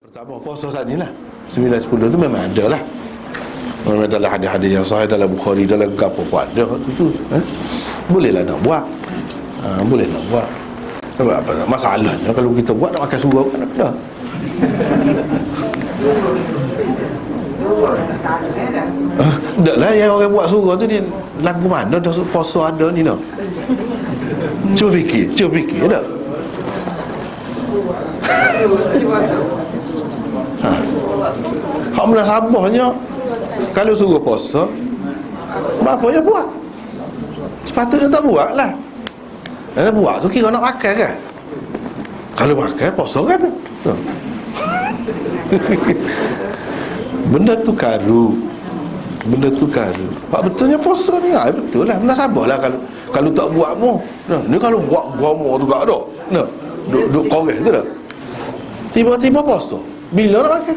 Pertama puasa saat ni lah 9-10 tu memang ada lah. Memang dalam hadis-hadis yang sahih, dalam Bukhari, dalam apa pun ada tu. Bolehlah nak buat. Boleh nak buat. Tapi apa masalahnya kalau kita buat nak makan surau kan ada. Tak lah yang orang buat surau tu dia lagu mana dah puasa ada ni no. Cuba fikir tak? Hak mula sabahnya kalau suruh puasa apa je buat. Sepatutnya tak buat lah. Kalau buat tu kira nak makan kan. Kalau makan puasa kan. Benda tu karu. Pak betulnya puasa ni betul lah. Mula sabahlah kalau tak buat mu. Ni kalau buat mu tu tak ada. Duk korek tu dah. Tiba-tiba puasa. Bila nak makan?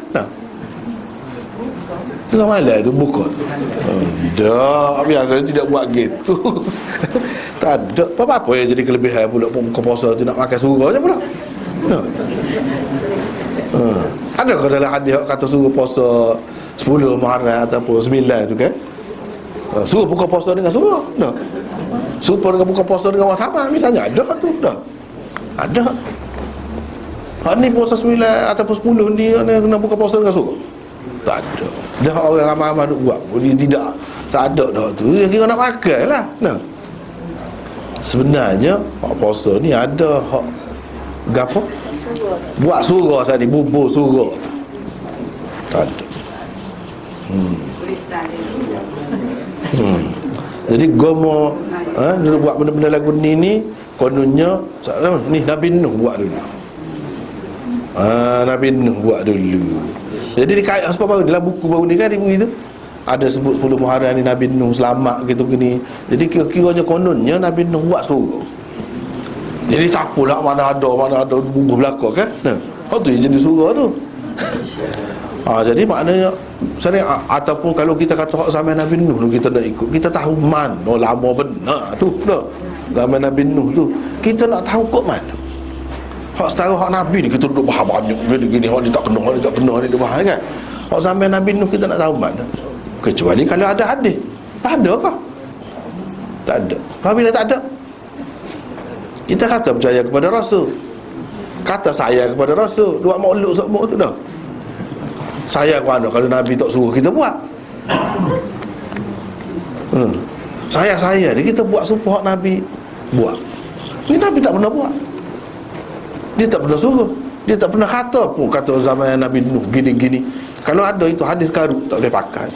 Tengah malam tu buka. Dah, biasanya tidak buat gitu. Tak ada. Apa-apa yang jadi kelebihan pula buka puasa tu nak makan surau je pula. Ada ke dalam hadis kata suruh puasa 10 Muharram ataupun 9 tu kan? Suruh buka puasa dengan surau. Dah. Suruh dengan buka puasa dengan orang tamam misalnya ada tu dah. Ada. Hak ni puasa 9 ataupun 10 ni kena buka puasa dengan surau. Tak ada. Dah orang ramai-ramai duk buat. Dia tak ada dah tu. Dia kira nak makan lah. Sebenarnya hak puasa ni ada hak gapo? Buat surau saat ni, bubur surau. Tak ada. Jadi gomo dia buat benda-benda lagu ni kononnya ni Nabi Nuh buat dulu. Nabi Nuh buat dulu. Jadi dikait apa baru dalam buku baru ni kan ibu itu ada sebut 10 Muharram ni Nabi Nuh selamat gitu gini. Jadi kira-kiranya kononnya Nabi Nuh buat surau. Jadi capulah mana ada bubuh belakang kan. Hak tu yang jadi surau tu. Jadi maknanya sering ataupun kalau kita kata hak zaman Nabi Nuh kita nak ikut, kita tahu mana lama benar tu dah. Zaman Nabi Nuh tu kita nak tahu kok mana. Hak setara hak Nabi ni kita duduk bahas banyak gini hak ni tak kena ni dia bahas kan. Hak zaman Nabi Nuh kita nak tahu mana. Kecuali kalau ada hadis. Ada ke? Tak ada. Apabila tak ada, kita kata percaya kepada Rasul. Kata saya kepada Rasul. Dua mauluk semua tu dah. Saya ke mana kalau Nabi tak suruh kita buat. Saya ni kita buat supaya Nabi buat. Ni Nabi tak pernah buat. Dia tak pernah suruh. Dia tak pernah kata pun kata zaman Nabi Nuh gini-gini. Kalau ada itu hadis karut tak boleh pakai.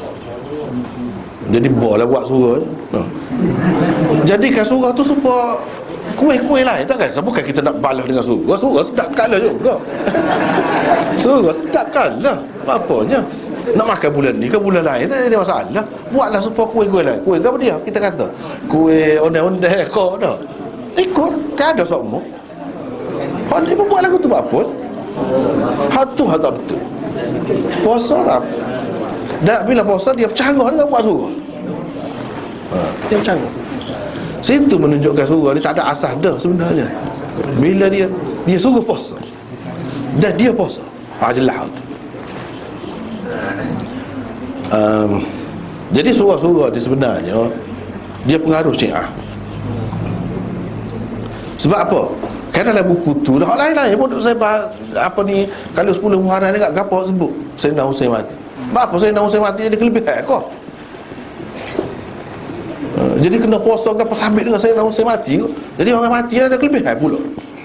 Jadi boleh buat surah. Jadikan surah tu supaya kuih-kuih lain tak kan? Bukan kita nak balas dengan surah. Surah sedap kalah juga. Surah sedap kalah. Apa-apanya. Nak makan bulan ni ke bulan lain tak ada masalah. Buatlah supaya kuih-kuih lain. Kuih ke apa dia? Kita kata kuih ondeh-ondeh kau dah. Ikut. Tak ada semua. Hak ni pun buat lagu tu apa? Hak tu hak tak betul. Puasa lah. Dan bila puasa dia bercanggah dengan buat surah. Dia bercanggah. Situ menunjukkan surah ni tak ada asas dah sebenarnya. Bila dia suruh puasa dan dia puasa. Jelas tu. Jadi surah-surah ni sebenarnya dia pengaruh Syiah. Sebab apa? Kan dalam buku tu dah lain-lain pun saya apa ni kalau 10 Muharram ni kat gapo sebut Sayyidina Husain mati. Apa Sayyidina Husain mati jadi kelebihan kau? Jadi kena puasa gapo sabit dengan Sayyidina Husain mati. Jadi orang mati ada kelebihan pula.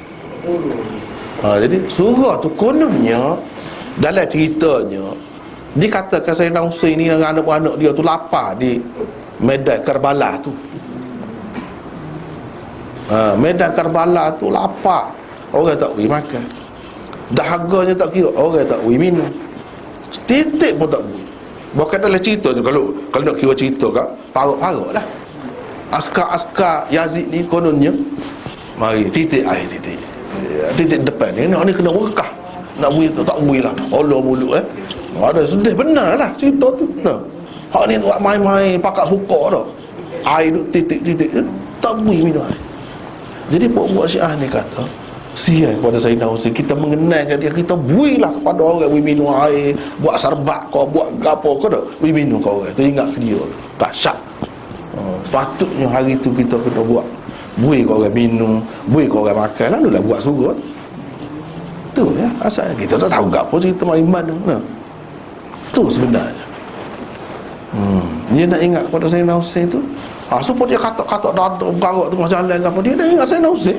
Jadi surah tu kononnya dalam ceritanya dikatakan Sayyidina Husain ni dengan anak-anak dia tu lapar di Medan Karbala tu. Medan Karbala tu lapar. Orang tak boleh makan. Dahaganya tak kira. Orang tak boleh minum. Setitik pun tak boleh. Bahkan dalam cerita tu kalau nak kira cerita kat parut-parut lah. Askar-askar Yazid ni kononnya mari titik air titik depan ni nak ni kena rekah. Nak boleh tak boleh lah. Allah mulut ada sedih benar lah cerita tu. Hak ni buat main-main pakak suka dah. Air duk titik-titik tak boleh minum air. Jadi buat Syiah ni kata Sial kepada Sayyidina Husain. Kita mengenalkan dia, kita builah kepada orang bui minum air, buat sarbat kau, buat gapo kau dah, bui minum kau orang. Teringat ke dia. Dahsyat. Sepatutnya hari tu kita kena buat. Bui kau orang minum, bui kau orang makan, lalulah buat surut. Tu ya, asalnya kita tak tahu gapo cerita iman tu. Nah. Tu sebenarnya. Dia nak ingat kepada Sayyidina Husain tu. Supaya dia katak-katak dada bergarak tengah jalan ke apa, dia nak ingat Sayyidina Husain.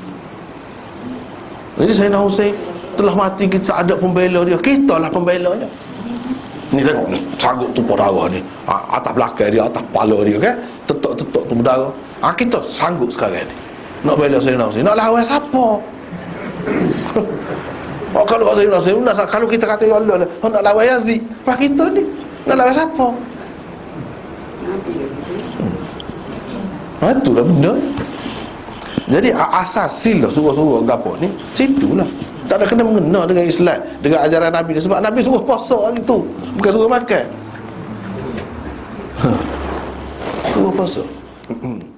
Jadi Sayyidina Husain telah mati, kita ada pembela dia, kita lah pembelanya. Ni tengok ni, sagut tumpah darah ni, atas belakang dia, atas kepala dia kan, tetok-tetok tu berdarah. Kita sanggup sekarang ni nak bela Sayyidina Husain. Nak lawan siapa? Kalau Sayyidina Husain, kalau kita kata ya Allah nak lawan Yazid, apa kita ni nak lawan siapa? Itulah benda. Jadi asas sil lah suruh-suruh gapo ni, situlah. Tak ada kena mengena dengan Islam, dengan ajaran Nabi ni. Sebab Nabi suruh puasa hari tu, bukan suruh makan. Suruh puasa.